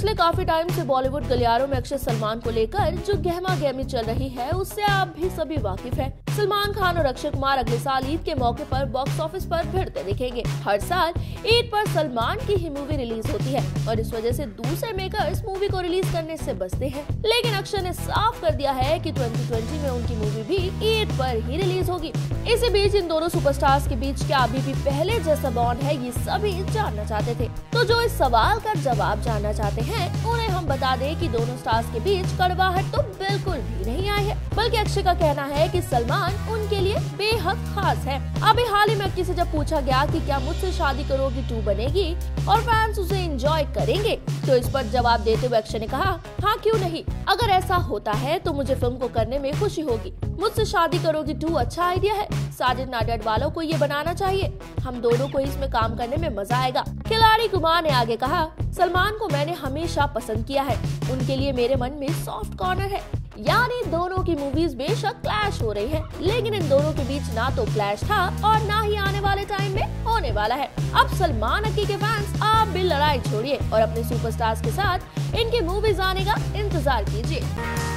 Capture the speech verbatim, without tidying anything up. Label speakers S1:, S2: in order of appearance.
S1: पिछले काफी टाइम से बॉलीवुड गलियारों में अक्षय सलमान को लेकर जो गहमा गहमी चल रही है उससे आप भी सभी वाकिफ हैं। सलमान खान और अक्षय कुमार अगले साल ईद के मौके पर बॉक्स ऑफिस पर भिड़ते दिखेंगे। हर साल ईद पर सलमान की ही मूवी रिलीज होती है और इस वजह से दूसरे मेकर्स मूवी को रिलीज करने से बचते हैं। लेकिन अक्षय ने साफ कर दिया है कि ट्वेंटी ट्वेंटी में उनकी मूवी भी ईद पर ही रिलीज होगी। इसी बीच इन दोनों सुपरस्टार्स के बीच क्या अभी भी पहले जैसा बॉन्ड है, ये सभी जानना चाहते थे। तो जो इस सवाल का जवाब जानना चाहते हैं उन्हें हम बता दें कि दोनों स्टार्स के बीच कड़वाहट तो बिल्कुल भी नहीं आई है, बल्कि अक्षय का कहना है कि सलमान उनके लिए बेहद खास है। अभी हाल ही में अक्की से जब पूछा गया कि क्या मुझसे शादी करोगी टू बनेगी और फैंस उसे एंजॉय करेंगे, तो इस पर जवाब देते हुए अक्षय ने कहा, हाँ क्यों नहीं, अगर ऐसा होता है तो मुझे फिल्म को करने में खुशी होगी। मुझसे शादी करोगी टू अच्छा आइडिया है, साजिद नाडियाड वालों को ये बनाना चाहिए, हम दोनों को इसमें काम करने में मजा आएगा। खिलाड़ी कुमार ने आगे कहा, सलमान को मैंने हमेशा पसंद किया है, उनके लिए मेरे मन में सॉफ्ट कॉर्नर है। यानी दोनों की मूवीज बेशक क्लैश हो रही है, लेकिन इन दोनों के बीच ना तो क्लैश था और ना ही आने वाले टाइम में होने वाला है। अब सलमान अक्की के फैंस आप भी लड़ाई छोड़िए और अपने सुपरस्टार्स के साथ इनकी मूवीज आने का इंतजार कीजिए।